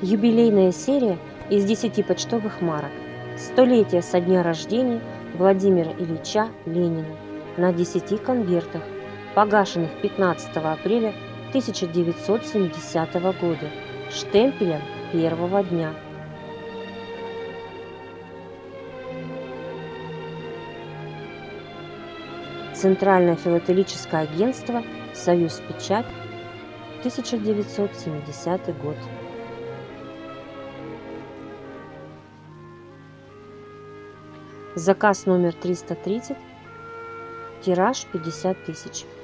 Юбилейная серия из 10 почтовых марок. Столетие со дня рождения Владимира Ильича Ленина на 10 конвертах, погашенных 15 апреля 1970 года, штемпелем первого дня. Центральное филателическое агентство «Союз Печать», 1970 год. Заказ номер 330, тираж 50 000.